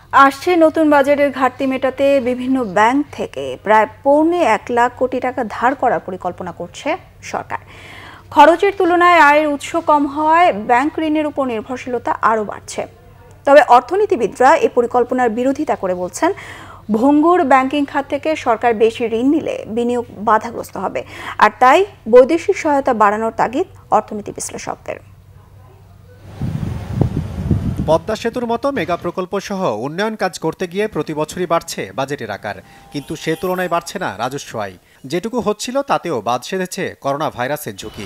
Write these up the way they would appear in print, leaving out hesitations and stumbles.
আসছে নতুন বাজেটের ঘাটতি মেটাতে বিভিন্ন ব্যাংক থেকে প্রায় 1.25 কোটি টাকা ধার করার পরিকল্পনা করছে সরকার। খরচের তুলনায় আয়ের উৎস কম হওয়ায় ব্যাংক ঋণের উপর নির্ভরশীলতা আরও বাড়ছে। তবে অর্থনীতিবিদরা এই পরিকল্পনার বিরোধিতা করে বলছেন, ভঙ্গুর ব্যাংকিং খাত থেকে সরকার বেশি ঋণ নিলে বিনিয়োগ বাধাগ্রস্ত হবে, আর তাই বৈদেশিক সহায়তা বাড়ানোর তাগিদ অর্থনীতি বিশ্লেষকদের। পদ্মা সেতুর মতো মেগা প্রকল্প সহ উন্নয়ন কাজ করতে গিয়ে প্রতি বছরই বাড়ছে বাজেটের আকার, কিন্তু সে তুলনায় বাড়ছে না রাজস্ব আয়। যেটুকু হচ্ছিল তাতেও বাদ সেধেছে করোনা ভাইরাসের ঝুঁকি।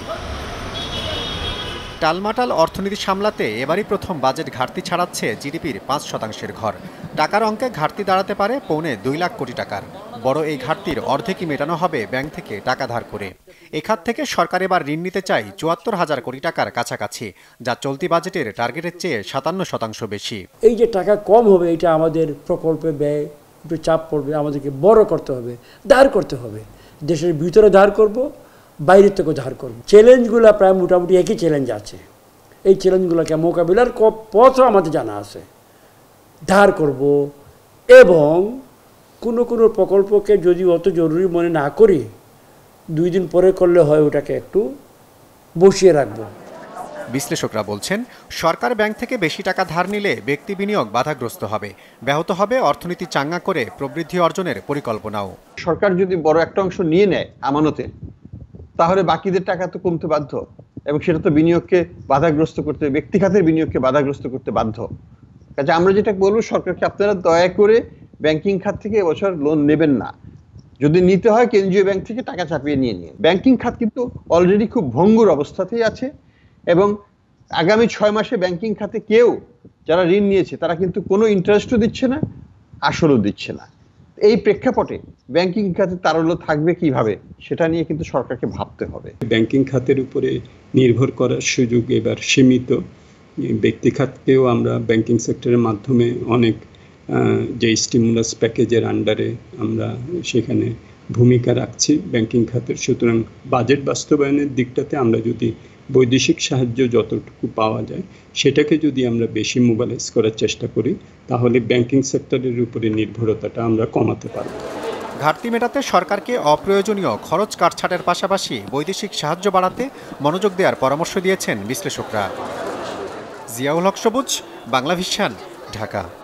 টালমাটাল অর্থনীতি সামলাতে এবারই প্রথম বাজেট ঘাটতি ছাড়াচ্ছে জিডিপির 5% ঘর। টাকার অঙ্কে ঘাটতি দাঁড়াতে পারে 2.25 লাখ কোটি টাকার। বড় এই ঘাটতির অর্ধেকই মেটানো হবে ব্যাংক থেকে টাকা ধার করে। এ খাত থেকে সরকার এবার ঋণ নিতে চায় 74,000 কোটি টাকার কাছাকাছি, যা চলতি বাজেটের টার্গেটের চেয়ে 57% বেশি। এই যে টাকা কম হবে, এটা আমাদের প্রকল্পে ব্যয় একটু চাপ পড়বে, আমাদেরকে বড় করতে হবে, ধার করতে হবে। দেশের ভিতরে ধার করব, বাইরের থেকেও ধার করব। চ্যালেঞ্জগুলো প্রায় মোটামুটি একই চ্যালেঞ্জ আছে। এই চ্যালেঞ্জগুলোকে মোকাবিলার পথও আমাদের জানা আছে। ধার করব এবং কোনো প্রকল্পকে যদি অত জরুরি মনে না করি, 2 দিন পরে করলে হয়, ওটাকে একটু বসিয়ে রাখবো। বিশ্লেষকরা বলছেন, সরকার ব্যাংক থেকে বেশি টাকা ধার নিলে ব্যক্তি বিনিয়োগ বাধাগ্রস্ত হবে, ব্যাহত হবে অর্থনীতি চাঙ্গা করে প্রবৃদ্ধি অর্জনের পরিকল্পনাও। সরকার যদি বড় একটা অংশ নিয়ে নেয় আমানতে, তাহলে বাকিদের টাকা তো কমতে বাধ্য, এবং সেটা তো বিনিয়োগকে বাধাগ্রস্ত করতে, ব্যক্তি খাতের বিনিয়োগকে বাধাগ্রস্ত করতে বাধ্য। কাজে আমরা যেটা বলবো সরকারকে, আপনারা দয়া করে ব্যাংকিং খাত থেকে এবছর লোন নেবেন না। যদি নিতে হয় কেন্দ্রীয় ব্যাংক থেকে টাকা চাপিয়ে নিয়ে নিন। ব্যাংকিং খাত কিন্তু অলরেডি খুব ভঙ্গুর অবস্থাতেই আছে, এবং আগামী 6 মাসে ব্যাংকিং খাতে কেউ যারা ঋণ নিয়েছে তারা কিন্তু কোনো ইন্টারেস্টও দিচ্ছে না, আসলও দিচ্ছে না। এই প্রেক্ষাপটে ব্যাংকিং খাতে তারল্য থাকবে কিভাবে, সেটা নিয়ে কিন্তু সরকারকে ভাবতে হবে। ব্যাংকিং খাতের উপরে নির্ভর করার সুযোগ এবার সীমিত। ব্যক্তি খাতকেও আমরা ব্যাংকিং সেক্টরের মাধ্যমে অনেক যে স্টিমুলাস প্যাকেজের আন্ডারে আমরা সেখানে ভূমিকা রাখছি ব্যাংকিং খাতের। সুতরাং বাজেট বাস্তবায়নের দিকটাতে আমরা যদি বৈদেশিক সাহায্য যতটুকু পাওয়া যায় সেটাকে যদি আমরা বেশি মোবিলাইজ করার চেষ্টা করি, তাহলে ব্যাংকিং সেক্টরের উপরে নির্ভরতাটা আমরা কমাতে পারব। ঘাটতি মেটাতে সরকারকে অপ্রয়োজনীয় খরচ কাটছাটের পাশাপাশি বৈদেশিক সাহায্য বাড়াতে মনোযোগ দেওয়ার পরামর্শ দিয়েছেন বিশ্লেষকরা। জিয়াউল হক সবুজ, বাংলা ভিশন, ঢাকা।